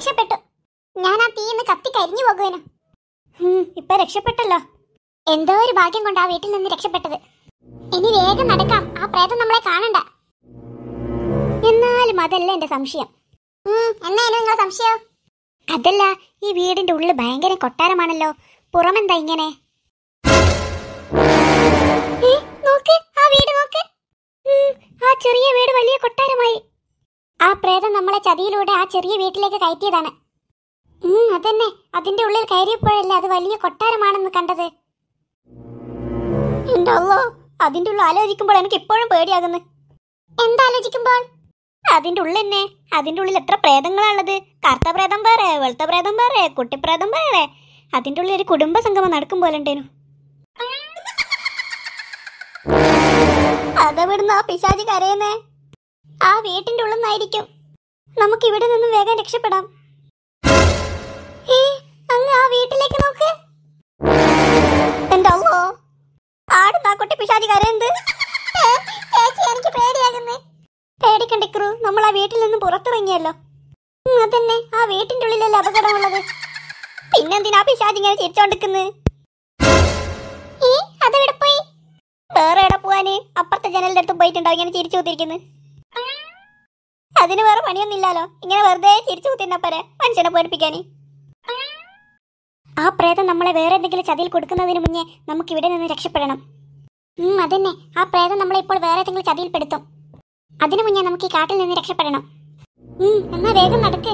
രക്ഷപ്പെട്ടു. ഞാൻ ആ തീന്ന് കത്തി കരിഞ്ഞു പോകുവേനു. ഇപ്പൊ രക്ഷപ്പെട്ടല്ലോ. എന്തോ ഒരു ഭാഗ്യം കൊണ്ട് ആ വീട്ടിൽ നിന്ന് രക്ഷപ്പെട്ടത്. ഇനി വേഗം നടക്കാം, ആ പ്രേതം നമ്മളെ കാണണ്ട. എന്നാലും അതല്ല എന്റെ സംശയം. എന്നായിരുന്നു നിങ്ങളെ സംശയം? അതല്ല, ഈ വീടിന്റെ ഉള്ളിൽ ഭയങ്കര കൊട്ടാരമാണല്ലോ, പുറമെന്താ ഇങ്ങനെ? നോക്ക്, ആ വീട് നോക്ക്. ആ ചെറിയ വീട് വലിയ കൊട്ടാരമായി. ആ പ്രേതം നമ്മളെ ചതിയിലൂടെ ആ ചെറിയ വീട്ടിലേക്ക് കയറ്റിയതാണ്. അതന്നെ, അതിന്റെ ഉള്ളിൽ കയറിയപ്പോഴല്ലേ അത് വലിയ കൊട്ടാരമാണെന്ന് കണ്ടത്. എന്തല്ലോ, അതിന്റെ ഉള്ളിൽ ആലോചിക്കുമ്പോൾ എനിക്ക് ഇപ്പോഴും പേടിയാകുന്നു. എന്താലോചിക്കുമ്പോൾ? അതിന്റെ ഉള്ളിൽ തന്നെ, അതിന്റെ ഉള്ളിൽ എത്ര പ്രേതങ്ങളാണുള്ളത്. കറുത്ത പ്രേതം വേറെ, വെളുത്ത പ്രേതം വേറെ, കുട്ടിപ്രേതം വേറെ. അതിന്റെ ഉള്ളിൽ ഒരു കുടുംബ സംഗമം നടക്കും പോലെ ഉണ്ടേനു. അതെവിടുന്ന് ആ പിശാചി കരയുന്നേ? ആ വീട്ടിന്റെ ഉള്ളിൽ നിന്നായിരിക്കും. നമുക്ക് ഇവിടെ നിന്നും വേഗം രക്ഷപ്പെടാം. അങ്ങ് ആ വീട്ടിലേക്ക് നോക്ക്. എന്തല്ലോ, ആടുന്നാ കുട്ടി പിശാചി കരയുന്നത്. ചേച്ചി, എനിക്ക് പേടിയാകുന്നേ. പേടിക്കണ്ടിക്രു, നമ്മൾ ആ വീട്ടിൽ നിന്ന് പുറത്തിറങ്ങിയല്ലോ. അതന്നെ, ആ വീട്ടിന്റെ ഉള്ളിലല്ലേ അപകടമുള്ളത്. പിന്നെന്തിനാ പിശാചി ഇങ്ങനെ ചിരിച്ചോണ്ടിരിക്കുന്നത്? അതെവിടെ പോയി? വേറെ എവിടെ പോവാന്? അപ്പുറത്തെ ജനലിന്റെ അടുത്ത് പോയിട്ടുണ്ടാവും ഇങ്ങനെ ചിരിച്ചു കൂത്തിരിക്കുന്നത്. അതിന് വേറെ പണിയൊന്നുമില്ലല്ലോ, ഇങ്ങനെ വെറുതെ ചിരിച്ചു കൂത്തിരുന്നപ്പോരെ മനുഷ്യനെ പേടിപ്പിക്കാന്. ആ പ്രേതം നമ്മളെ വേറെ എന്തെങ്കിലും ചതിയിൽ കൊടുക്കുന്നതിന് മുന്നേ നമുക്ക് ഇവിടെ നിന്ന് രക്ഷപ്പെടണം. അതന്നെ, ആ പ്രേതം നമ്മളെ ഇപ്പോൾ വേറെ ഏതെങ്കിലും ചതിയിൽ പെടുത്തും. അതിനു മുന്നേ നമുക്ക് ഈ കാട്ടിൽ നിന്ന് രക്ഷപ്പെടണം. എന്നാ വേഗം നടക്ക്.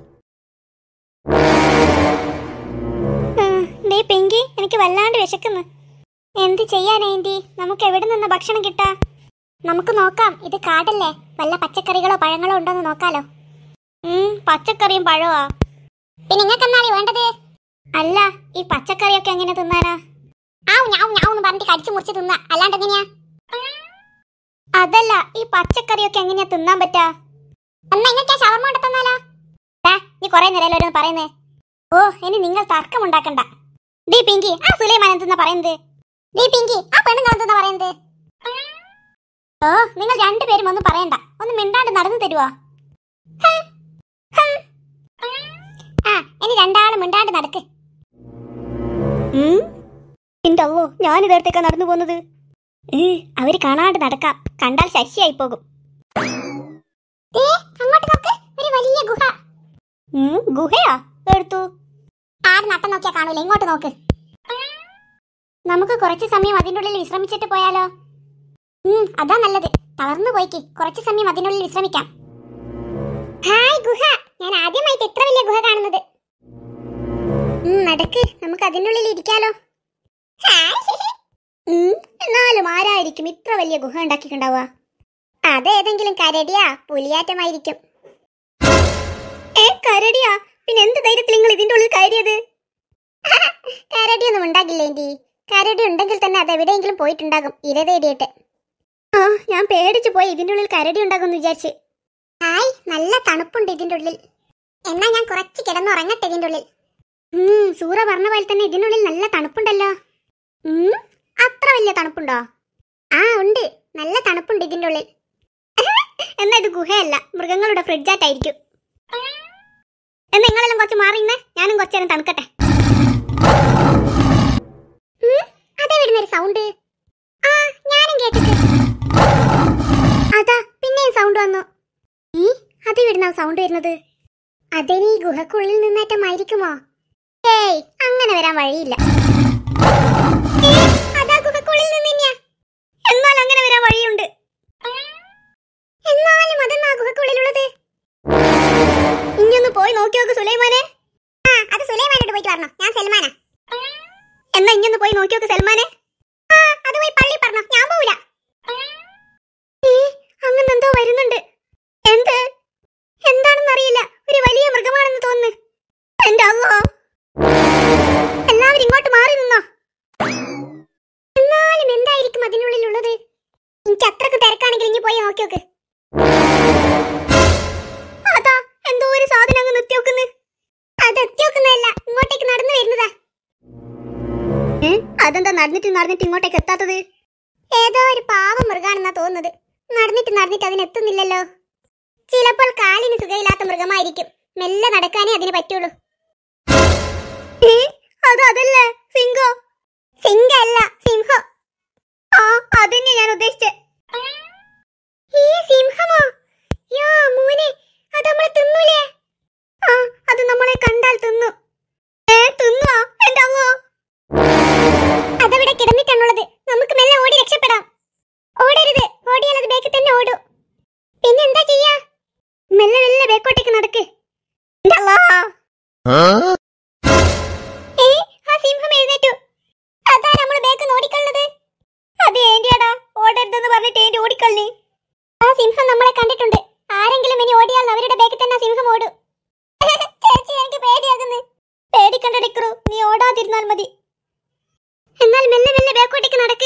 പിങ്കി, എനിക്ക് വല്ലാണ്ട് വിശക്കുന്നു. എന്ത് ചെയ്യാനാ ആന്റി? നമുക്ക് എവിടെ നിന്ന് ഭക്ഷണം കിട്ടാ? നമുക്ക് നോക്കാം, ഇത് കാടല്ലേ, വല്ല പച്ചക്കറികളോ പഴങ്ങളോ ഉണ്ടോന്ന് നോക്കാലോ. പച്ചക്കറിയും പഴവാ? പിന്നെ നിങ്ങൾക്ക് എന്നാലേ വേണ്ടത്? അല്ല, ഈ പച്ചക്കറിയൊക്കെ എങ്ങനെ തിന്നാനാ? പറഞ്ഞിട്ട് കടിച്ചു മുറിച്ച് തിന്നാ, അല്ലാണ്ട് എങ്ങനെയാ? അതല്ല, ഈ പച്ചക്കറിയൊക്കെ എങ്ങനെയാ തിന്നാൻ പറ്റാ? എന്നാ ഇങ്ങനത്തെ ഷവർമ്മ കൊണ്ട് തന്നാലോ? നീ കൊറേ നേരം പറയുന്നേ. ഓ, ഇനി നിങ്ങൾ തർക്കമുണ്ടാക്കണ്ട. ഡീ പിങ്കി, ആ സുലൈമാൻ എന്തെന്നാ പറയുന്നത്? ഡീ പിങ്കി, ആ പെണ്ണുങ്ങൾ എന്തെന്നാ പറയുന്നത്? ഓ, നിങ്ങൾ രണ്ടുപേരും ഒന്നും പറയണ്ട, ഒന്ന് മിണ്ടാണ്ട് നടന്നു തരുവാ? ഇനി രണ്ടാളും മിണ്ടാണ്ട് നടക്ക്. എന്തല്ലോ, ഞാൻ ഇതേടത്തേക്കാ നടന്നു പോകുന്നത്. അവര് കാണാണ്ട് നടക്കാം, കണ്ടാൽ ശശിയായി പോകും. അങ്ങോട്ട് നോക്ക്, ഒരു വലിയ ഗുഹ. ഗുഹയാ? എടുത്തു. ആര് നട്ടം നോക്കിയാ കാണൂല, ഇങ്ങോട്ട് നോക്ക്. നമുക്ക് കുറച്ച് സമയം അതിൻ്റെ ഉള്ളിൽ വിശ്രമിച്ചിട്ട് പോയാലോ? അതാ നല്ലത്. തളർന്നു പോയിക്ക്, കുറച്ച് സമയം അതിനുള്ളിൽ വിശ്രമിക്കാം. ഹായ് ഗുഹ, ഞാൻ ആദ്യമായിട്ട് ഇത്ര വലിയ ഗുഹ കാണുന്നത്. നടക്ക്, നമുക്ക് അതിനുള്ളിൽ ഇരിക്കാലോ. എന്നാലും ആരായിരിക്കും ഇത്ര വലിയ ഗുഹ ഉണ്ടാക്കിയിട്ടുണ്ടാവുക? അതേതെങ്കിലും കരടിയാ പുലിയാറ്റമായിരിക്കും. കരടിയാ? പിന്നെ എന്ത് ധൈര്യത്തിൽ നിങ്ങൾ ഇതിന്റെ ഉള്ളിൽ കയറിയത്? കരടിയൊന്നും ഉണ്ടാകില്ല ആന്റി. കരടി ഉണ്ടെങ്കിൽ തന്നെ അത് എവിടെയെങ്കിലും പോയിട്ടുണ്ടാകും ഇര തേടിയിട്ട്. ഞാൻ പേടിച്ചു പോയി, ഇതിന്റെ ഉള്ളിൽ കരടി ഉണ്ടാകുമെന്ന് വിചാരിച്ച്. ഹായ്, നല്ല തണുപ്പുണ്ട് ഇതിന്റെ ഉള്ളിൽ. എന്നാ ഞാൻ കുറച്ച് കിടന്നുറങ്ങട്ടെ ഇതിന്റെ ഉള്ളിൽ. സൂറ പറഞ്ഞ പോലെ തന്നെ ഇതിനുള്ളിൽ നല്ല തണുപ്പുണ്ടല്ലോ. അത്ര വലിയ തണുപ്പുണ്ടോ? ഉണ്ട്, നല്ല തണുപ്പുണ്ട് ഇതിന്റെ ഉള്ളിൽ. എന്നാ ഇത് ഗുഹയല്ല, മൃഗങ്ങളുടെ ഫ്രിഡ്ജായിട്ടായിരിക്കും. എന്നാ നിങ്ങളെല്ലാം കുറച്ച് മാറിയുന്നേ, ഞാനും കുറച്ചു നേരം തണുക്കട്ടെ. അതേ വിടുന്നൊരു സൗണ്ട്. ഞാനും കേട്ടിട്ട്. അതാ പിന്നെയും സൗണ്ട് വന്നു. അത് വിടുന്ന സൗണ്ട് വരുന്നത്. അതിന് ഈ ഗുഹക്കുള്ളിൽ നിന്നേറ്റമായിരിക്കുമോ? ഏയ്, അങ്ങനെ വരാൻ വഴിയില്ല. അതാ ഗുഹക്കുള്ളിൽ നിന്ന് തന്നെയാ. എന്നാൽ അങ്ങനെ വരാൻ വഴിയുണ്ട്. എന്നാലും അതെന്നാ ഗുഹക്കുള്ളിലുള്ളത്? ഇനിയൊന്ന് പോയി നോക്കി നോക്ക് സുലൈമാനെ. അത് സുലൈമാനോട് പോയിട്ട് പറഞ്ഞോ, ഞാൻ സൽമാനാ. എന്നാ ഇനിയൊന്ന് പോയി നോക്കി നോക്ക് സൽമാനെ. അത് പോയി പള്ളി പറഞ്ഞോ, ഞാൻ പോവില്ല. അങ്ങനെ എന്തോ വരുന്നുണ്ട്. എന്താണെന്നറിയില്ല, ഒരു വലിയ മൃഗമാണെന്ന് തോന്നുന്നു. എന്റെ അള്ളോ, എല്ലാവരും ഇങ്ങോട്ട് മാറി നിന്നോ. എന്നാലും എന്തായിരിക്കും അതിനുള്ളിലുള്ളത്? എനിക്ക് അത്രക്ക് തിരക്കാണെങ്കിൽ ഇനി പോയി നോക്കി നോക്ക്. അതാ എന്തോ ഒരു സാധനം അങ്ങ് നിർത്തി നോക്കുന്നു. അത് എത്തി നോക്കുന്നതല്ല, ഇങ്ങോട്ടേക്ക് നടന്നു വരുന്നതാ. അതെന്താ നടന്നിട്ട് ഇങ്ങോട്ടേക്ക് എത്താത്തത്? ഏതോ ഒരു പാവ മൃഗാണെന്നാ തോന്നുന്നത്. നടന്നിട്ട് അതിനെത്തുന്നില്ലല്ലോ. ചിലപ്പോൾ കാലിന് സുഖമില്ലാത്ത മൃഗമായിരിക്കും. മെല്ലെ നടക്കാനേ അതിന് പറ്റുള്ളൂ. അതല്ല സിംഹോ. സിംഹല്ല സിംഹം. ആ അതന്നെ ഞാൻ ഉദ്ദേശിച്ചേ. ഈ സിംഹമോ? യാ മോനെ, അത് നമ്മളെ തിന്നൂലേ? ആ അത് നമ്മളെ കണ്ടാൽ തിന്നു. തിന്നോ? എന്റെ അമ്മോ, അതവിടെ കിടന്നിട്ടാണുള്ളത്. നമുക്ക് മെല്ലെ ഓടി രക്ഷപ്പെടാം. ഓടരുത്, ഓടിയാൽ അത് ബേക്കിൽ തന്നെ ഓടൂ. പിന്നെന്താ ചെയ്യാ? മെല്ലെ മെല്ലെ ബേക്കോട്ടേക്ക് നടക്ക്. ആ സിംഹം എഴുന്നേറ്റു. അതാ നമ്മള് ബേക്ക് ഓടിക്കളത്. അത് ഏന്റിയാടാ, ഓടരുതെന്ന് പറഞ്ഞിട്ട് ഏന്റി ഓടിക്കളഞ്ഞി. ആ സിംഹം നമ്മളെ കണ്ടിട്ടുണ്ട്. ആരെങ്കിലും ഇനി ഓടിയാൽ അവരുടെ ബേക്കിൽ തന്നെ സിംഹം ഓടും. ചേച്ചി എനിക്ക് പേടിയാകുന്നു. പേടിക്കണ്ട ഡിക്രു, നീ ഓടാതിരുന്നാൽ മതി. എന്നാൽ മെല്ലെ മെല്ലെ ബേക്കോട്ടേക്ക് നടക്ക്.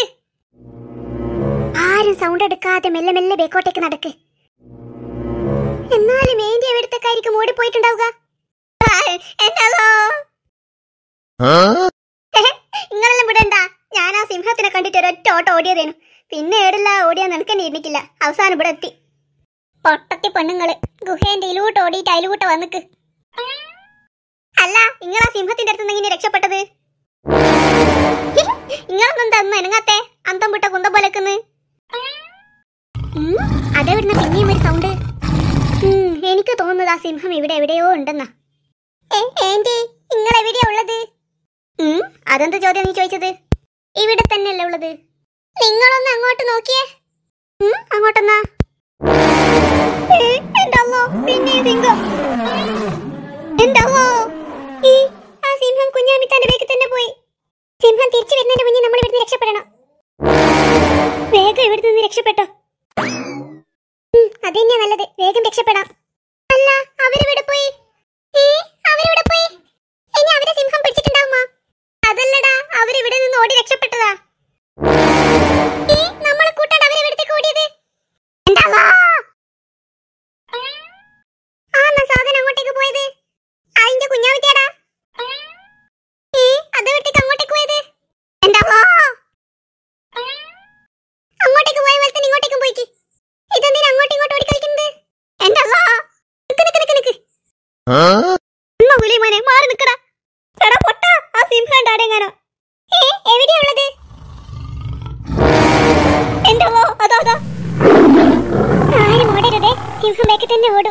ആരും സൗണ്ട് എടുക്കാതെ മെല്ലെ മെല്ലെ ബേക്കോട്ടേക്ക് നടക്ക്. എന്നാലും ഏന്റി എവിടത്തേക്കായിരിക്കും ഓടിപ്പോയിട്ടുണ്ടാവുക? നിങ്ങളെല്ലാം വിടണ്ട. ഞാൻ ആ സിംഹത്തിനെ കണ്ടിട്ട് ഒരൊറ്റ ഓട്ടം ഓടിയതേനു. പിന്നെ ഏടില്ല ഓടിയാ നിനക്ക് നീർണിക്കില്ല. അവസാനം ഇവിടെ എത്തി. പൊട്ടത്തി പെണ്ണുങ്ങള് ഗുഹേന്റെ ഇലൂട്ട് ഓടിയിട്ട് അയലൂട്ട വന്നിക്ക്. അല്ല, നിങ്ങളാ സിംഹത്തിന്റെ അടുത്ത് എങ്ങനെ രക്ഷപ്പെട്ടത്? നിങ്ങളൊന്നും തന്നു എനങ്ങാത്തെ അന്തം വിട്ട കുന്തം പോലെക്കുന്നു. അതെവിടുന്ന പിന്നെയും ഒരു സൗണ്ട്. എനിക്ക് തോന്നുന്നത് ആ സിംഹം ഇവിടെ എവിടെയോ ഉണ്ടെന്നാ. ഏന്റി, നിങ്ങൾ എവിടെയാ ഉള്ളത്? അതെന്ത് ചോദ്യം നീ ചോദിച്ചത്? ഇവിടെ തന്നെയല്ലേ ഉള്ളത്. നിങ്ങളൊന്ന് അങ്ങോട്ട് നോക്കിയേ. അങ്ങോട്ടെന്നാ? എന്താവോ പിന്നെ സിംഹം? എന്താവോ ആ സിംഹം കുഞ്ഞാമിത്താന്റെ ബേക്കിൽ തന്നെ പോയി. സിംഹം തിരിച്ചു വരുന്നതിന്റെ മുന്നേ നമ്മൾ ഇവിടുന്ന് രക്ഷപ്പെടണം. വേഗം ഇവിടുന്ന് നിന്ന് രക്ഷപ്പെട്ടോ. അതന്നെയാ നല്ലത്. വേഗം രക്ഷപ്പെടാം. അല്ല, അവരെവിടെ പോയി? അവരെവിടെ പോയി? ഇനി അവരെ സിംഹം പിടിച്ചിട്ടുണ്ടാവുമോ? അതല്ലടാ, അവരിവിടെ നിന്ന് ഓടി രക്ഷപ്പെട്ടതാ. നമ്മളെ കൂട്ടാണ്ട് അവരെവിടത്തേക്ക് ഓടിയത്? സാധനം അങ്ങോട്ടേക്ക് പോയത് അതിന്റെ കുഞ്ഞാവിത്തേടാ. അതെവിടത്തേക്ക് അങ്ങോട്ടേക്ക് പോയത്? അങ്ങോട്ടേക്ക് പോയ പോലെ തന്നെ ഇങ്ങോട്ടേക്കും പോയിട്ട് ഇതെന്തിനാ അങ്ങോട്ടും ഇങ്ങോട്ടും ഓടിക്കളിക്കുന്നത്? മോനെ മാറി നിക്കടാ. എടാ പൊട്ട, ആ സിംഹം ഉണ്ടാടെങ്ങാനോ. എവിടെയാ ഉള്ളത്? എന്താവോ? അതോ ആരും ഓടരുതേ. സിംഹം ബേക്കിൽ തന്നെ ഓടും.